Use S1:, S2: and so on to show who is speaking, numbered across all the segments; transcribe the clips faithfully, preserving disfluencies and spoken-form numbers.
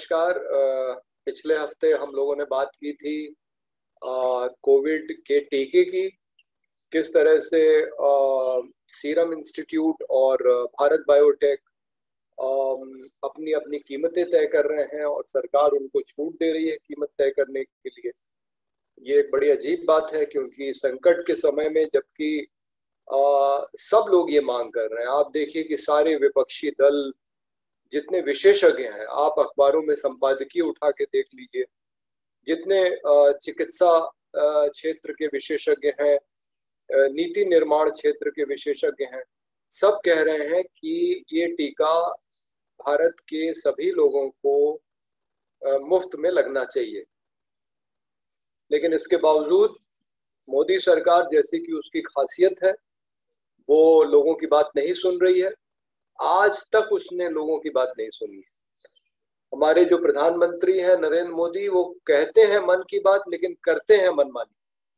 S1: नमस्कार। अ, पिछले हफ्ते हम लोगों ने बात की थी कोविड के टीके की। किस तरह से सीरम इंस्टीट्यूट और भारत बायोटेक अपनी अपनी कीमतें तय कर रहे हैं और सरकार उनको छूट दे रही है कीमत तय करने के लिए। ये एक बड़ी अजीब बात है, क्योंकि संकट के समय में जबकि सब लोग ये मांग कर रहे हैं। आप देखिए कि सारे विपक्षी दल, जितने विशेषज्ञ हैं, आप अखबारों में संपादकीय उठा के देख लीजिए, जितने चिकित्सा क्षेत्र के विशेषज्ञ हैं, नीति निर्माण क्षेत्र के विशेषज्ञ हैं, सब कह रहे हैं कि ये टीका भारत के सभी लोगों को मुफ्त में लगना चाहिए। लेकिन इसके बावजूद मोदी सरकार, जैसे कि उसकी खासियत है, वो लोगों की बात नहीं सुन रही है। आज तक उसने लोगों की बात नहीं सुनी। हमारे जो प्रधानमंत्री हैं नरेंद्र मोदी, वो कहते हैं मन की बात लेकिन करते हैं मनमानी।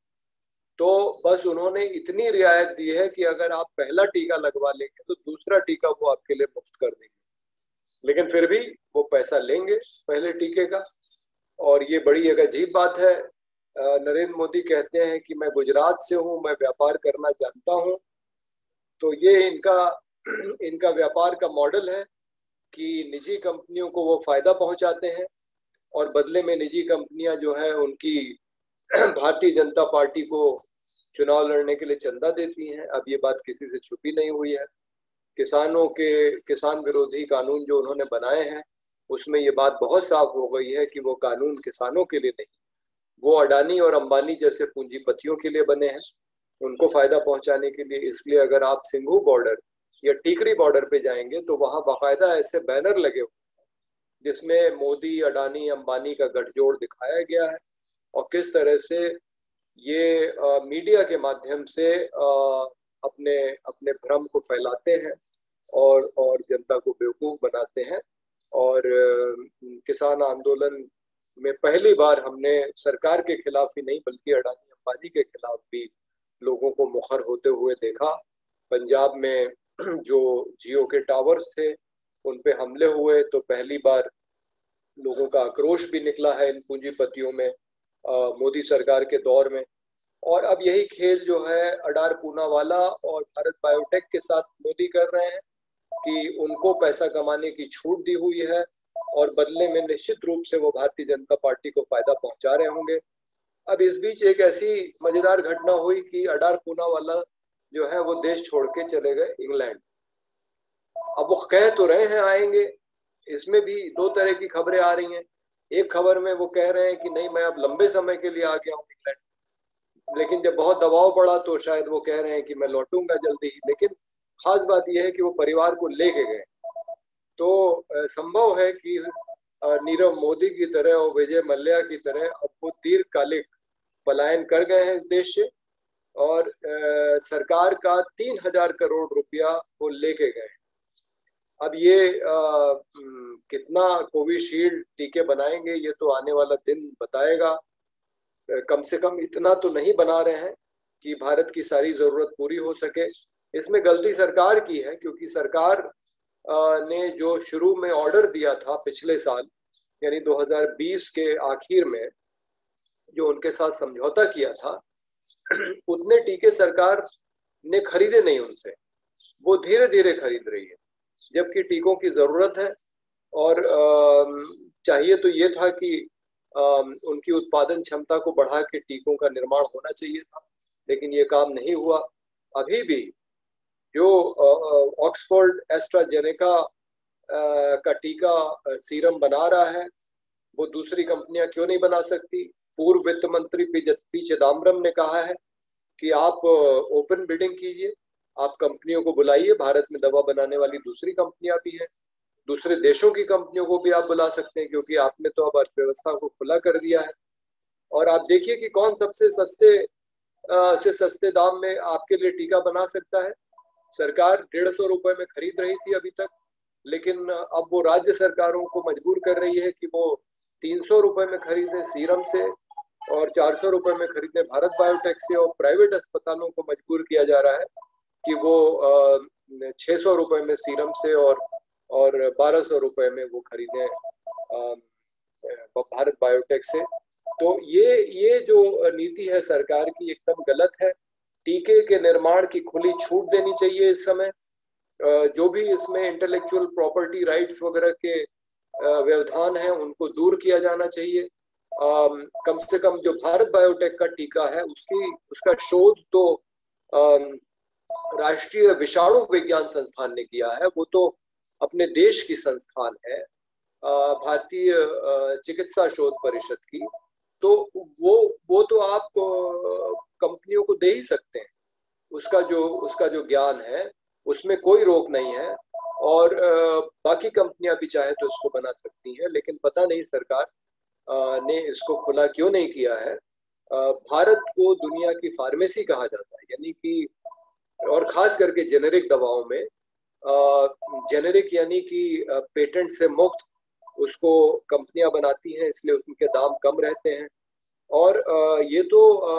S1: तो बस उन्होंने इतनी रियायत दी है कि अगर आप पहला टीका लगवा लेंगे तो दूसरा टीका वो आपके लिए मुफ्त कर देंगे, लेकिन फिर भी वो पैसा लेंगे पहले टीके का। और ये बड़ी एक अजीब बात है। नरेंद्र मोदी कहते हैं कि मैं गुजरात से हूँ, मैं व्यापार करना जानता हूँ। तो ये इनका इनका व्यापार का मॉडल है कि निजी कंपनियों को वो फायदा पहुंचाते हैं और बदले में निजी कंपनियां जो है उनकी भारतीय जनता पार्टी को चुनाव लड़ने के लिए चंदा देती हैं। अब ये बात किसी से छुपी नहीं हुई है। किसानों के किसान विरोधी कानून जो उन्होंने बनाए हैं, उसमें ये बात बहुत साफ हो गई है कि वो कानून किसानों के लिए नहीं, वो अडानी और अंबानी जैसे पूंजीपतियों के लिए बने हैं, उनको फायदा पहुंचाने के लिए। इसलिए अगर आप सिंघू बॉर्डर या टीकरी बॉर्डर पे जाएंगे तो वहां बाकायदा ऐसे बैनर लगे हुए जिसमें मोदी, अडानी, अंबानी का गठजोड़ दिखाया गया है और किस तरह से ये आ, मीडिया के माध्यम से आ, अपने अपने भ्रम को फैलाते हैं और और जनता को बेवकूफ बनाते हैं। और आ, किसान आंदोलन में पहली बार हमने सरकार के खिलाफ ही नहीं बल्कि अडानी अंबानी के खिलाफ भी लोगों को मुखर होते हुए देखा। पंजाब में जो जियो के टावर्स थे उन पे हमले हुए तो पहली बार लोगों का आक्रोश भी निकला है इन पूंजीपतियों में मोदी सरकार के दौर में। और अब यही खेल जो है अडार पूनावाला और भारत बायोटेक के साथ मोदी कर रहे हैं कि उनको पैसा कमाने की छूट दी हुई है और बदले में निश्चित रूप से वो भारतीय जनता पार्टी को फायदा पहुंचा रहे होंगे। अब इस बीच एक ऐसी मजेदार घटना हुई कि अडार पूनावाला जो है वो देश छोड़ के चले गए इंग्लैंड। अब वो कह तो रहे हैं आएंगे, इसमें भी दो तरह की खबरें आ रही हैं। एक खबर में वो कह रहे हैं कि नहीं, मैं अब लंबे समय के लिए आ गया हूँ इंग्लैंड, लेकिन जब बहुत दबाव पड़ा तो शायद वो कह रहे हैं कि मैं लौटूंगा जल्दी ही। लेकिन खास बात यह है कि वो परिवार को लेके गए। तो संभव है कि नीरव मोदी की तरह और विजय मल्ल्या की तरह अब वो दीर्घकालिक पलायन कर गए हैं इस देश से और आ, सरकार का तीन हजार करोड़ रुपया वो लेके गए। अब ये आ, कितना कोविशील्ड टीके बनाएंगे ये तो आने वाला दिन बताएगा। कम से कम इतना तो नहीं बना रहे हैं कि भारत की सारी जरूरत पूरी हो सके। इसमें गलती सरकार की है, क्योंकि सरकार ने जो शुरू में ऑर्डर दिया था पिछले साल यानी दो हज़ार बीस के आखिर में जो उनके साथ समझौता किया था, उतने टीके सरकार ने खरीदे नहीं उनसे, वो धीरे धीरे खरीद रही है, जबकि टीकों की जरूरत है। और चाहिए तो ये था कि उनकी उत्पादन क्षमता को बढ़ा के टीकों का निर्माण होना चाहिए था, लेकिन ये काम नहीं हुआ। अभी भी जो ऑक्सफोर्ड एस्ट्राजेनेका का टीका सीरम बना रहा है वो दूसरी कंपनियां क्यों नहीं बना सकती? पूर्व वित्त मंत्री पी चिदम्बरम ने कहा है कि आप ओपन बिडिंग कीजिए, आप कंपनियों को बुलाइए। भारत में दवा बनाने वाली दूसरी कंपनियां भी हैं, दूसरे देशों की कंपनियों को भी आप बुला सकते हैं, क्योंकि आपने तो अब अर्थव्यवस्था को खुला कर दिया है। और आप देखिए कि कौन सबसे सस्ते आ, से सस्ते दाम में आपके लिए टीका बना सकता है। सरकार डेढ़ सौ रुपए में खरीद रही थी अभी तक, लेकिन अब वो राज्य सरकारों को मजबूर कर रही है कि वो तीन सौ रुपए में खरीदें सीरम से और चार सौ रुपए में खरीदें भारत बायोटेक से, और प्राइवेट अस्पतालों को मजबूर किया जा रहा है कि वो छह सौ रुपए में सीरम से और और बारह सौ रुपए में वो खरीदें भारत बायोटेक से। तो ये ये जो नीति है सरकार की एकदम गलत है। टीके के निर्माण की खुली छूट देनी चाहिए इस समय। जो भी इसमें इंटेलेक्चुअल प्रॉपर्टी राइट्स वगैरह के व्यवधान है उनको दूर किया जाना चाहिए। कम से कम जो भारत बायोटेक का टीका है उसकी उसका शोध तो राष्ट्रीय विषाणु विज्ञान संस्थान ने किया है, वो तो अपने देश की संस्थान है, भारतीय चिकित्सा शोध परिषद की। तो वो वो तो आप कंपनियों को दे ही सकते हैं, उसका जो उसका जो ज्ञान है उसमें कोई रोक नहीं है, और बाकी कंपनियां भी चाहे तो इसको बना सकती हैं। लेकिन पता नहीं सरकार ने इसको खुला क्यों नहीं किया है। भारत को दुनिया की फार्मेसी कहा जाता है, यानी कि और खास करके जेनेरिक दवाओं में, जेनेरिक यानी कि पेटेंट से मुक्त उसको कंपनियां बनाती हैं, इसलिए उनके दाम कम रहते हैं। और ये तो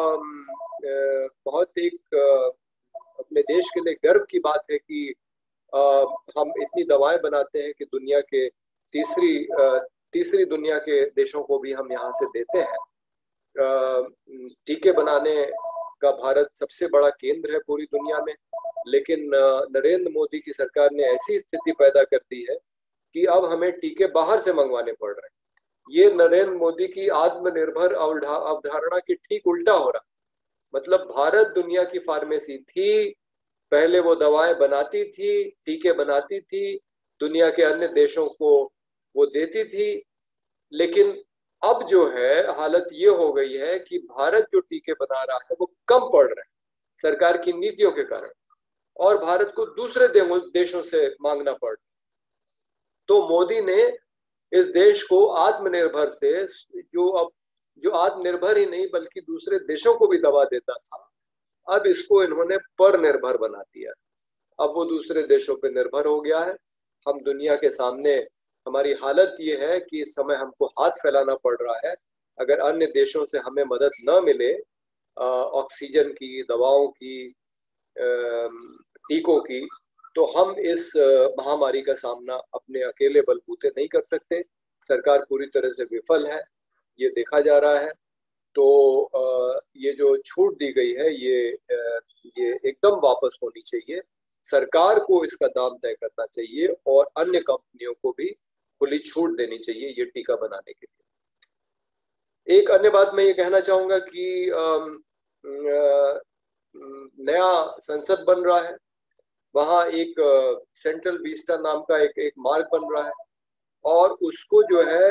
S1: बहुत एक अपने देश के लिए गर्व की बात है कि हम इतनी दवाएं बनाते हैं कि दुनिया के तीसरी तीसरी दुनिया के देशों को भी हम यहाँ से देते हैं। टीके बनाने का भारत सबसे बड़ा केंद्र है पूरी दुनिया में, लेकिन नरेंद्र मोदी की सरकार ने ऐसी स्थिति पैदा कर दी है कि अब हमें टीके बाहर से मंगवाने पड़ रहे हैं। ये नरेंद्र मोदी की आत्मनिर्भर अवधारणा की ठीक उल्टा हो रहा। मतलब भारत दुनिया की फार्मेसी थी, पहले वो दवाएं बनाती थी, टीके बनाती थी, दुनिया के अन्य देशों को वो देती थी। लेकिन अब जो है हालत ये हो गई है कि भारत जो टीके बना रहा है वो कम पड़ रहे हैं सरकार की नीतियों के कारण, और भारत को दूसरे देशों से मांगना पड़ रहा। तो मोदी ने इस देश को आत्मनिर्भर से, जो अब जो आत्मनिर्भर ही नहीं बल्कि दूसरे देशों को भी दवा देता था, अब इसको इन्होंने पर निर्भर बना दिया। अब वो दूसरे देशों पे निर्भर हो गया है। हम दुनिया के सामने, हमारी हालत ये है कि इस समय हमको हाथ फैलाना पड़ रहा है। अगर अन्य देशों से हमें मदद न मिले ऑक्सीजन की, दवाओं की, टीकों की, तो हम इस महामारी का सामना अपने अकेले बलबूते नहीं कर सकते। सरकार पूरी तरह से विफल है, ये देखा जा रहा है। तो ये जो छूट दी गई है ये ये एकदम वापस होनी चाहिए। सरकार को इसका दाम तय करना चाहिए और अन्य कंपनियों को भी खुली छूट देनी चाहिए ये टीका बनाने के लिए। एक अन्य बात मैं ये कहना चाहूंगा कि नया संसद बन रहा है, वहाँ एक सेंट्रल विस्टा नाम का एक एक मार्ग बन रहा है, और उसको जो है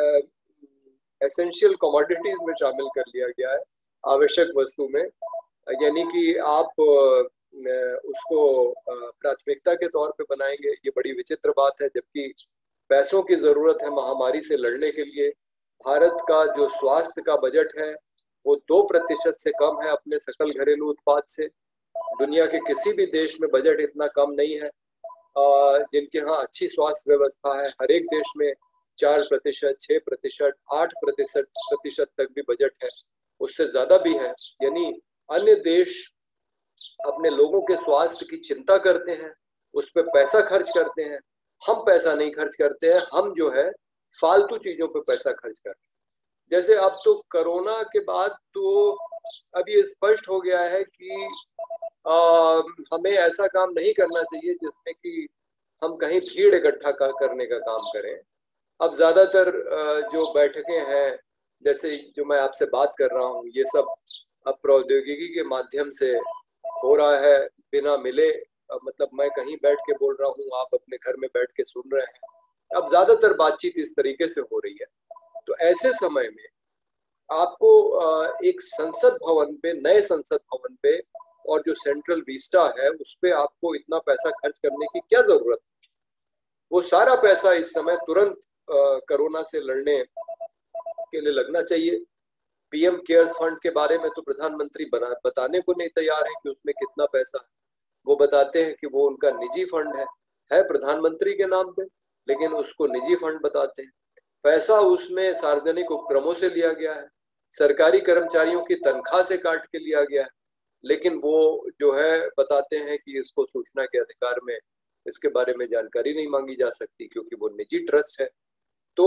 S1: एसेंशियल कमोडिटीज में शामिल कर लिया गया है, आवश्यक वस्तु में। यानी कि आप उसको प्राथमिकता के तौर पे बनाएंगे, ये बड़ी विचित्र बात है। जबकि पैसों की जरूरत है महामारी से लड़ने के लिए। भारत का जो स्वास्थ्य का बजट है वो दो प्रतिशत से कम है अपने सकल घरेलू उत्पाद से। दुनिया के किसी भी देश में बजट इतना कम नहीं है। जिनके यहाँ अच्छी स्वास्थ्य व्यवस्था है, हर एक देश में चार प्रतिशत, छह प्रतिशत, आठ प्रतिशत प्रतिशत तक भी बजट है, उससे ज्यादा भी है। यानी अन्य देश अपने लोगों के स्वास्थ्य की चिंता करते हैं, उस पर पैसा खर्च करते हैं। हम पैसा नहीं खर्च करते हैं, हम जो है फालतू चीजों पे पैसा खर्च करते हैं। जैसे अब तो कोरोना के बाद तो अब ये स्पष्ट हो गया है कि आ, हमें ऐसा काम नहीं करना चाहिए जिसमें कि हम कहीं भीड़ इकट्ठा करने का काम करें। अब ज्यादातर जो बैठकें हैं, जैसे जो मैं आपसे बात कर रहा हूँ, ये सब अब प्रौद्योगिकी के माध्यम से हो रहा है, बिना मिले। मतलब मैं कहीं बैठ के बोल रहा हूँ, आप अपने घर में बैठ के सुन रहे हैं। अब ज्यादातर बातचीत इस तरीके से हो रही है। तो ऐसे समय में आपको एक संसद भवन पे, नए संसद भवन पे, और जो सेंट्रल विस्टा है उस पे आपको इतना पैसा खर्च करने की क्या जरूरत है? वो सारा पैसा इस समय तुरंत कोरोना से लड़ने के लिए लगना चाहिए। पीएम केयर्स फंड के बारे में तो प्रधानमंत्री बना बताने को नहीं तैयार है कि उसमें कितना पैसा है। वो बताते हैं कि वो उनका निजी फंड है है प्रधानमंत्री के नाम पे, लेकिन उसको निजी फंड बताते हैं। पैसा उसमें सार्वजनिक उपक्रमों से लिया गया है, सरकारी कर्मचारियों की तनख्वाह से काट के लिया गया है, लेकिन वो जो है बताते हैं कि इसको सूचना के अधिकार में इसके बारे में जानकारी नहीं मांगी जा सकती क्योंकि वो निजी ट्रस्ट है। तो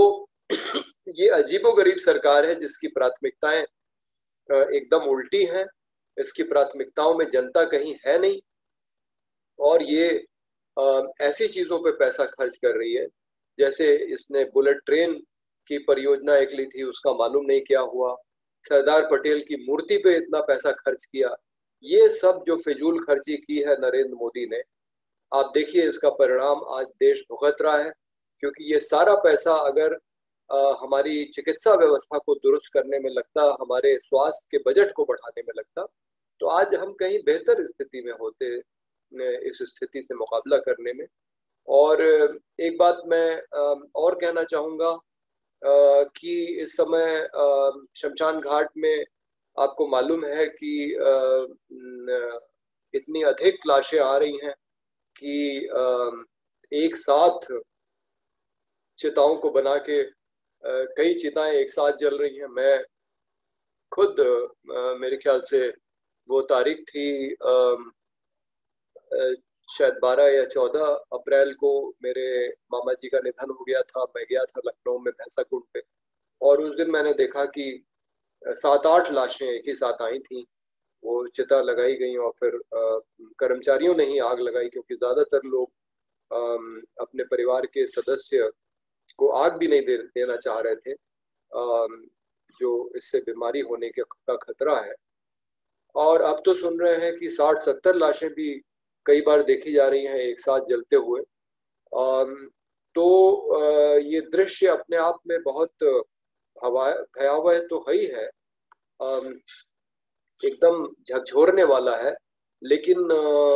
S1: ये अजीबोगरीब सरकार है जिसकी प्राथमिकताएं एकदम उल्टी हैं। इसकी प्राथमिकताओं में जनता कहीं है नहीं, और ये ऐसी चीजों पे पैसा खर्च कर रही है, जैसे इसने बुलेट ट्रेन की परियोजना एक ली थी, उसका मालूम नहीं क्या हुआ। सरदार पटेल की मूर्ति पे इतना पैसा खर्च किया। ये सब जो फिजूल खर्ची की है नरेंद्र मोदी ने, आप देखिए इसका परिणाम आज देश भुगत रहा है। क्योंकि ये सारा पैसा अगर आ, हमारी चिकित्सा व्यवस्था को दुरुस्त करने में लगता, हमारे स्वास्थ्य के बजट को बढ़ाने में लगता, तो आज हम कहीं बेहतर स्थिति में होते इस स्थिति से मुकाबला करने में। और एक बात मैं और कहना चाहूँगा कि इस समय शमशान घाट में आपको मालूम है कि इतनी अधिक लाशें आ रही हैं कि एक साथ चिताओं को बना के कई चिताएं एक साथ जल रही हैं। मैं खुद मेरे ख्याल से वो तारीख थी शायद बारह या चौदह अप्रैल को मेरे मामा जी का निधन हो गया था। मैं गया था लखनऊ में भैंसा कुंड पे, और उस दिन मैंने देखा कि सात आठ लाशें एक ही साथ आई थी। वो चिता लगाई गई और फिर कर्मचारियों ने ही आग लगाई, क्योंकि ज्यादातर लोग अपने परिवार के सदस्य को आग भी नहीं दे, देना चाह रहे थे, जो इससे बीमारी होने का खतरा है। और अब तो सुन रहे हैं कि साठ सत्तर लाशें भी कई बार देखी जा रही हैं एक साथ जलते हुए। तो ये दृश्य अपने आप में बहुत भयावह तो है ही है, एकदम झकझोरने वाला है। लेकिन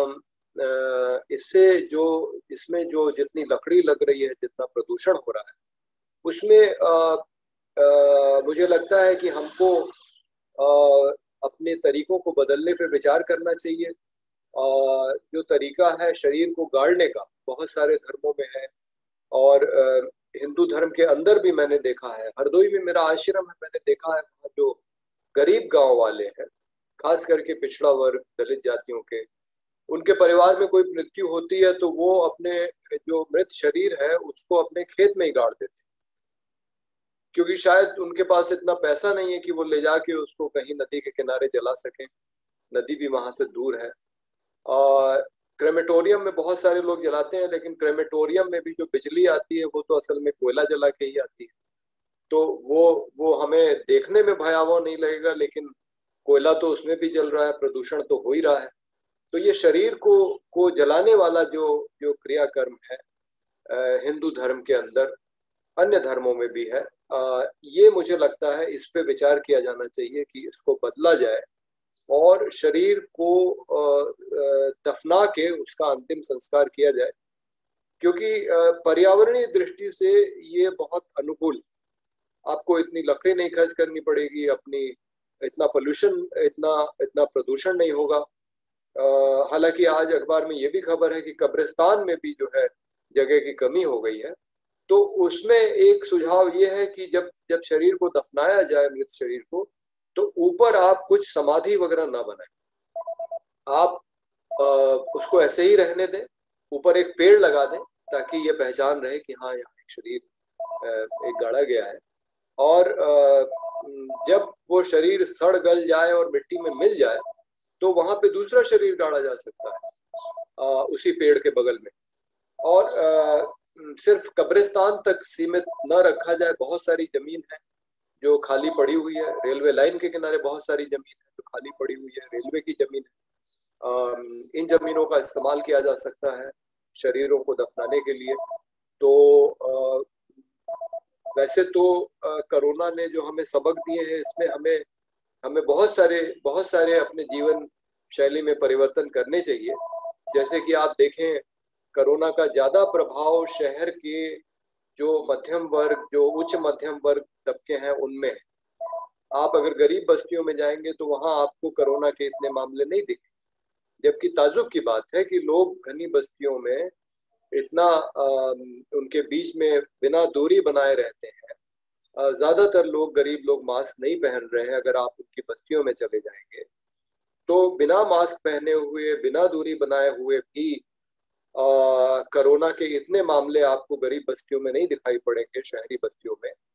S1: इससे जो इसमें जो जितनी लकड़ी लग रही है, जितना प्रदूषण हो रहा है, उसमें आ, आ, मुझे लगता है कि हमको आ, अपने तरीकों को बदलने पे विचार करना चाहिए। आ, जो तरीका है शरीर को गाड़ने का, बहुत सारे धर्मों में है, और आ, हिंदू धर्म के अंदर भी मैंने देखा है। हरदोई में मेरा आश्रम है, मैंने देखा है जो गरीब गांव वाले हैं, खास करके पिछड़ा वर्ग, दलित जातियों के, उनके परिवार में कोई मृत्यु होती है तो वो अपने जो मृत शरीर है उसको अपने खेत में ही गाड़ देते, क्योंकि शायद उनके पास इतना पैसा नहीं है कि वो ले जाके उसको कहीं नदी के किनारे जला सकें। नदी भी वहां से दूर है। और क्रेमेटोरियम में बहुत सारे लोग जलाते हैं, लेकिन क्रेमेटोरियम में भी जो बिजली आती है वो तो असल में कोयला जला के ही आती है। तो वो वो हमें देखने में भयावह नहीं लगेगा, लेकिन कोयला तो उसमें भी जल रहा है, प्रदूषण तो हो ही रहा है। तो ये शरीर को को जलाने वाला जो जो क्रियाकर्म है हिंदू धर्म के अंदर, अन्य धर्मों में भी है, आ, ये मुझे लगता है इस पे विचार किया जाना चाहिए कि इसको बदला जाए और शरीर को दफना के उसका अंतिम संस्कार किया जाए। क्योंकि पर्यावरणीय दृष्टि से ये बहुत अनुकूल, आपको इतनी लकड़ी नहीं खर्च करनी पड़ेगी, अपनी इतना पोल्यूशन इतना इतना प्रदूषण नहीं होगा। हालांकि आज अखबार में ये भी खबर है कि कब्रिस्तान में भी जो है जगह की कमी हो गई है। तो उसमें एक सुझाव ये है कि जब जब शरीर को दफनाया जाए, मृत शरीर को, तो ऊपर आप कुछ समाधि वगैरह ना बनाएं, आप आ, उसको ऐसे ही रहने दें, ऊपर एक पेड़ लगा दें ताकि ये पहचान रहे कि हाँ यहाँ एक शरीर एक गाड़ा गया है। और आ, जब वो शरीर सड़ गल जाए और मिट्टी में मिल जाए तो वहां पे दूसरा शरीर गाड़ा जा सकता है आ, उसी पेड़ के बगल में। और आ, सिर्फ कब्रिस्तान तक सीमित न रखा जाए। बहुत सारी जमीन है जो खाली पड़ी हुई है, रेलवे लाइन के किनारे बहुत सारी जमीन है जो खाली पड़ी हुई है, रेलवे की जमीन है। इन जमीनों का इस्तेमाल किया जा सकता है शरीरों को दफनाने के लिए। तो वैसे तो कोरोना ने जो हमें सबक दिए हैं, इसमें हमें हमें बहुत सारे बहुत सारे अपने जीवन शैली में परिवर्तन करने चाहिए। जैसे कि आप देखें, कोरोना का ज्यादा प्रभाव शहर के जो मध्यम वर्ग, जो उच्च मध्यम वर्ग तबके हैं उनमें है। आप अगर गरीब बस्तियों में जाएंगे तो वहां आपको कोरोना के इतने मामले नहीं दिखे। जबकि ताज्जुब की बात है कि लोग घनी बस्तियों में इतना आ, उनके बीच में बिना दूरी बनाए रहते हैं। ज्यादातर लोग, गरीब लोग, मास्क नहीं पहन रहे हैं। अगर आप उनकी बस्तियों में चले जाएंगे तो बिना मास्क पहने हुए, बिना दूरी बनाए हुए भी कोरोना के इतने मामले आपको गरीब बस्तियों में नहीं दिखाई पड़ेंगे, शहरी बस्तियों में।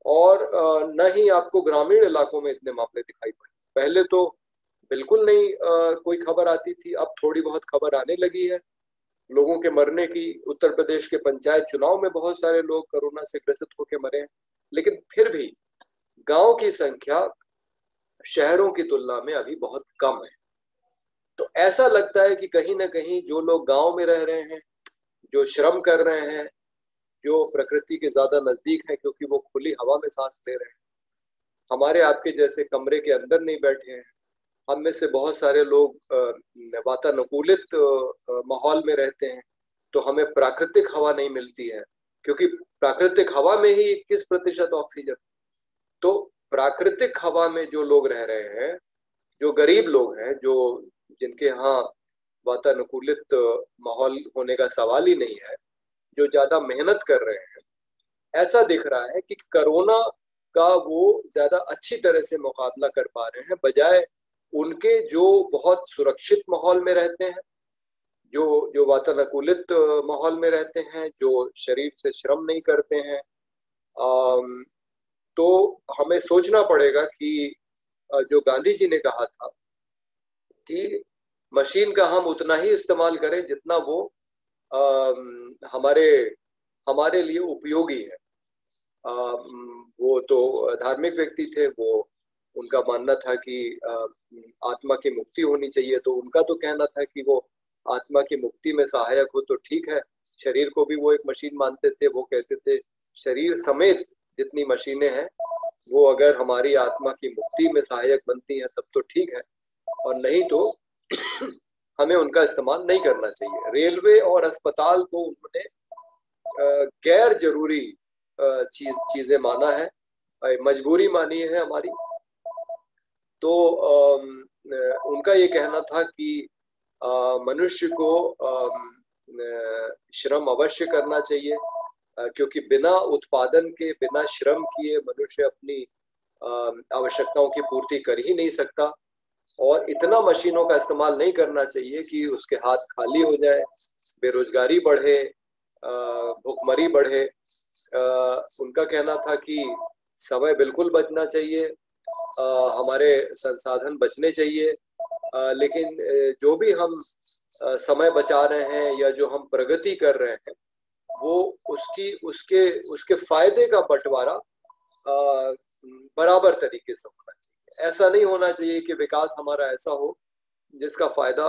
S1: और न ही आपको ग्रामीण इलाकों में इतने मामले दिखाई पड़े। पहले तो बिल्कुल नहीं कोई खबर आती थी, अब थोड़ी बहुत खबर आने लगी है लोगों के मरने की। उत्तर प्रदेश के पंचायत चुनाव में बहुत सारे लोग कोरोना से ग्रसित होकर मरे हैं, लेकिन फिर भी गांव की संख्या शहरों की तुलना में अभी बहुत कम है। तो ऐसा लगता है कि कहीं ना कहीं जो लोग गांव में रह रहे हैं, जो श्रम कर रहे हैं, जो प्रकृति के ज्यादा नजदीक है क्योंकि वो खुली हवा में सांस ले रहे हैं, हमारे आपके जैसे कमरे के अंदर नहीं बैठे हैं। हम में से बहुत सारे लोग वातानुकूलित माहौल में रहते हैं, तो हमें प्राकृतिक हवा नहीं मिलती है, क्योंकि प्राकृतिक हवा में ही इक्कीस प्रतिशत ऑक्सीजन। तो प्राकृतिक हवा में जो लोग रह रहे हैं, जो गरीब लोग हैं, जो जिनके यहाँ वातानुकूलित माहौल होने का सवाल ही नहीं है, जो ज्यादा मेहनत कर रहे हैं, ऐसा दिख रहा है कि कोरोना का वो ज्यादा अच्छी तरह से मुकाबला कर पा रहे हैं, बजाय उनके जो बहुत सुरक्षित माहौल में रहते हैं, जो जो वातानुकूलित माहौल में रहते हैं, जो शरीर से श्रम नहीं करते हैं। तो हमें सोचना पड़ेगा कि जो गांधी जी ने कहा था कि मशीन का हम उतना ही इस्तेमाल करें जितना वो आ, हमारे हमारे लिए उपयोगी है। आ, वो तो धार्मिक व्यक्ति थे, वो उनका मानना था कि आत्मा की मुक्ति होनी चाहिए, तो उनका तो कहना था कि वो आत्मा की मुक्ति में सहायक हो तो ठीक है। शरीर को भी वो एक मशीन मानते थे। वो कहते थे शरीर समेत जितनी मशीनें हैं वो अगर हमारी आत्मा की मुक्ति में सहायक बनती हैं तब तो ठीक है, और नहीं तो हमें उनका इस्तेमाल नहीं करना चाहिए। रेलवे और अस्पताल को उन्होंने गैर जरूरी चीज चीजें माना है, मजबूरी मानी है हमारी। तो उनका ये कहना था कि मनुष्य को श्रम अवश्य करना चाहिए, क्योंकि बिना उत्पादन के, बिना श्रम किए मनुष्य अपनी आवश्यकताओं की पूर्ति कर ही नहीं सकता। और इतना मशीनों का इस्तेमाल नहीं करना चाहिए कि उसके हाथ खाली हो जाए, बेरोजगारी बढ़े, भुखमरी बढ़े। उनका कहना था कि समय बिल्कुल बचना चाहिए, हमारे संसाधन बचने चाहिए, लेकिन जो भी हम समय बचा रहे हैं या जो हम प्रगति कर रहे हैं वो उसकी उसके उसके फायदे का बंटवारा बराबर तरीके से होना चाहिए। ऐसा नहीं होना चाहिए कि विकास हमारा ऐसा हो जिसका फायदा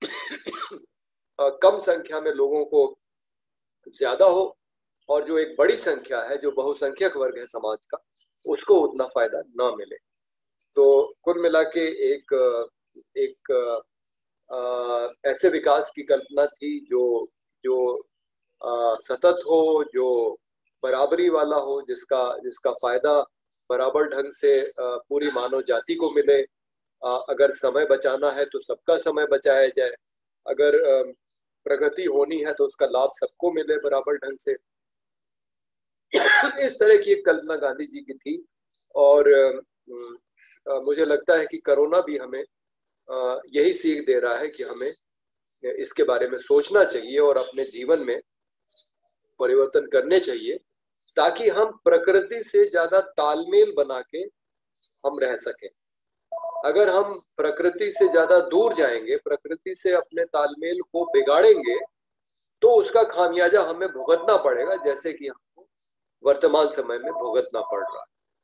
S1: कम संख्या में लोगों को ज्यादा हो, और जो एक बड़ी संख्या है, जो बहुसंख्यक वर्ग है समाज का, उसको उतना फायदा ना मिले। तो कुल मिला के एक एक आ, ऐसे विकास की कल्पना थी जो जो आ, सतत हो, जो बराबरी वाला हो, जिसका जिसका फायदा बराबर ढंग से आ, पूरी मानव जाति को मिले। आ, अगर समय बचाना है तो सबका समय बचाया जाए, अगर आ, प्रगति होनी है तो उसका लाभ सबको मिले बराबर ढंग से। इस तरह की एक कल्पना गांधी जी की थी, और आ, आ, मुझे लगता है कि कोरोना भी हमें आ, यही सीख दे रहा है कि हमें इसके बारे में सोचना चाहिए और अपने जीवन में परिवर्तन करने चाहिए, ताकि हम प्रकृति से ज्यादा तालमेल बना के हम रह सकें। अगर हम प्रकृति से ज्यादा दूर जाएंगे, प्रकृति से अपने तालमेल को बिगाड़ेंगे, तो उसका खामियाजा हमें भुगतना पड़ेगा, जैसे कि हमको वर्तमान समय में भुगतना पड़ रहा है।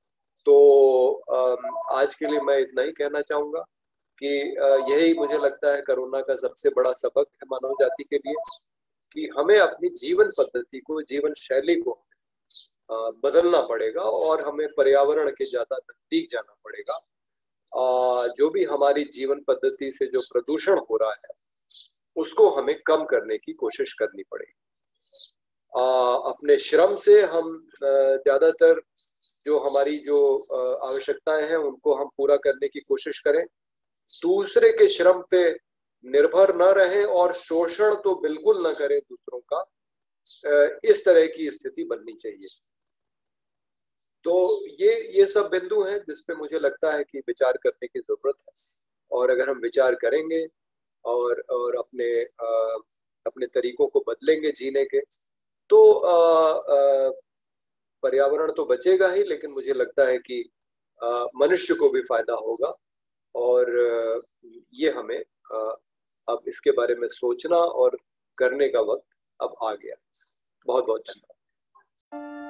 S1: तो आज के लिए मैं इतना ही कहना चाहूंगा कि यही मुझे लगता है कोरोना का सबसे बड़ा सबक है मानव जाति के लिए, कि हमें अपनी जीवन पद्धति को, जीवन शैली को बदलना पड़ेगा और हमें पर्यावरण के ज्यादा नजदीक जाना पड़ेगा। जो भी हमारी जीवन पद्धति से जो प्रदूषण हो रहा है उसको हमें कम करने की कोशिश करनी पड़ेगी। अपने श्रम से हम ज्यादातर जो हमारी जो आवश्यकताएं हैं उनको हम पूरा करने की कोशिश करें, दूसरे के श्रम पे निर्भर न रहें और शोषण तो बिल्कुल न करें दूसरों का। इस तरह की स्थिति बननी चाहिए। तो ये ये सब बिंदु हैं जिस पे मुझे लगता है कि विचार करने की जरूरत है, और अगर हम विचार करेंगे और और अपने आ, अपने तरीकों को बदलेंगे जीने के, तो आ, आ, पर्यावरण तो बचेगा ही, लेकिन मुझे लगता है कि मनुष्य को भी फायदा होगा। और ये हमें अब इसके बारे में सोचना और करने का वक्त अब आ गया। बहुत बहुत धन्यवाद।